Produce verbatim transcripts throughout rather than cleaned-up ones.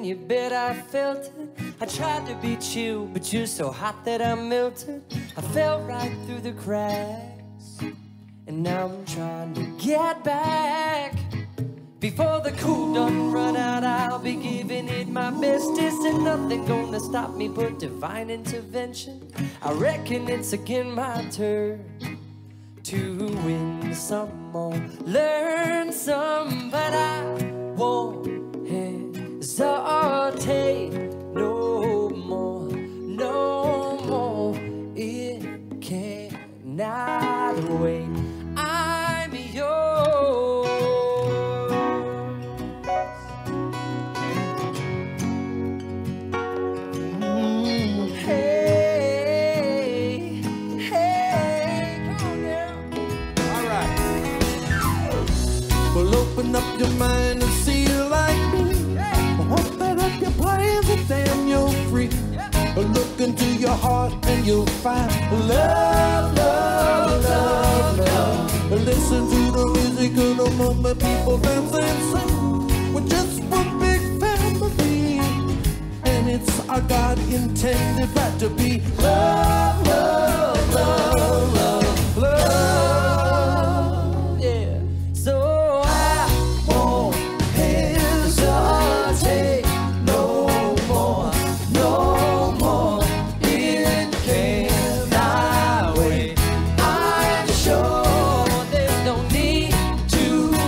you bet I felt it. I tried to be chill, but you're so hot that I melted. I fell right through the cracks, and now I'm trying to get back. Before the cool done run out, I'll be giving it my bestest, and nothing gonna stop me but divine intervention. I reckon it's again my turn to win some more, learn some, but I won't hesitate no more, no more. It cannot wait. I'm yours. Mm, hey, hey, come on now. All right. Well, open up your mind and see you like me. Open up your plans and damn, you're free. Look into your heart and you'll find love, love, love, love. Listen to the music of the moment, people dance and sing. We're just one big family, and it's our God intended right to be love, love, love, love, love. Yeah. So I won't hesitate no more, no more. It cannot wait. I'm sure there's no need to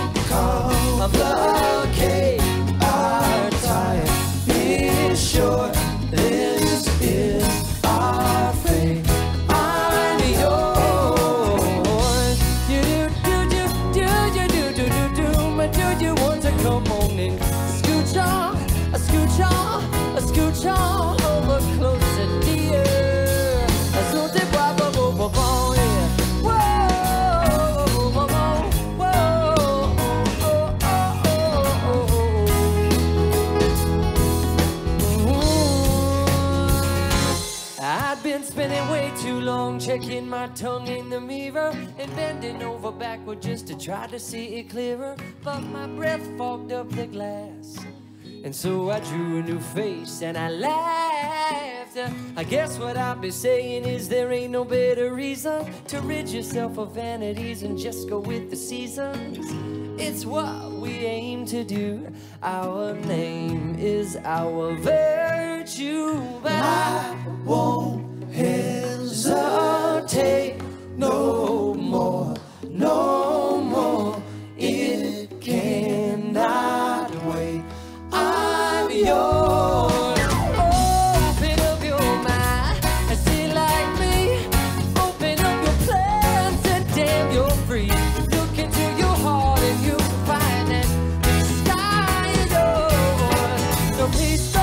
complicate our time. Be sure this is our fate. I'm yours. You do do do do do do do do. But do you want to come on and scooch on, a scooch on, a scooch on over closer, dear? So te ba ba ba ba ba, yeah. Whoa, whoa, whoa, oh, oh, oh, oh. I've been spending way too long checking my tongue in the mirror and bending over backward just to try to see it clearer. But my breath fogged up the glass, and so I drew a new face and I laughed. I guess what I'll be saying is there ain't no better reason to rid yourself of vanities and just go with the seasons. It's what we aim to do. Our name is our virtue, but I won't hesitate no more, no more. It cannot wait. I'm yours. Open up your mind and see like me. Open up your plans and damn, you're free. Look into your heart and you'll find that the sky is yours. So please stop.